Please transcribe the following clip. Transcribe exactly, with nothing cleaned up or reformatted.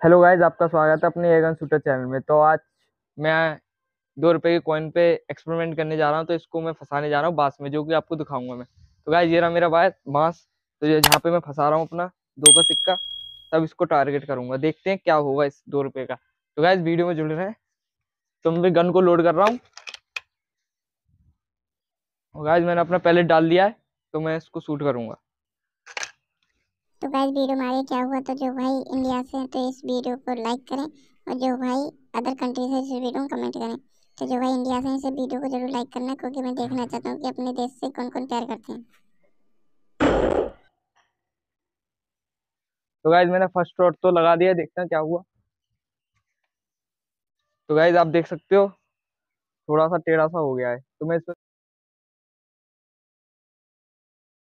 Hello guys, आपका स्वागत है अपने एगन शूटर चैनल में। तो आज मैं दो रुपए के कॉइन पे एक्सपेरिमेंट करने जा रहा हूँ। तो इसको मैं फंसाने जा रहा हूँ बांस में, जो कि आपको दिखाऊंगा मैं। तो गाइस, ये रहा मेरा बांस बांस तो ये जहाँ पे मैं फंसा रहा हूँ अपना दो का सिक्का, तब इसको टारगेट करूंगा। देखते हैं क्या होगा इस दो रुपए का। तो गाइस, वीडियो में जुड़ रहे हैं। तो मैं गन को लोड कर रहा हूँ। और गाइस, मैंने अपना पैलेट डाल दिया है, तो मैं इसको शूट करूंगा। तो गाइस वीडियो में आगे क्या हुआ, तो जो भाई इंडिया से हैं तो इस वीडियो को लाइक करें, और जो भाई अदर कंट्री से इस वीडियो को कमेंट करें। तो जो भाई इंडिया से हैं इस वीडियो को जरूर लाइक करना, क्योंकि मैं देखना चाहता हूँ कि अपने देश से कौन कौन प्यार करते हैं। तो गाइस, मैंने फर्स्ट शॉट तो लगा दिया, देखते हैं क्या हुआ। तो गाइस, आप देख सकते हो थोड़ा सा टेढ़ा सा हो गया है, तो मैं इस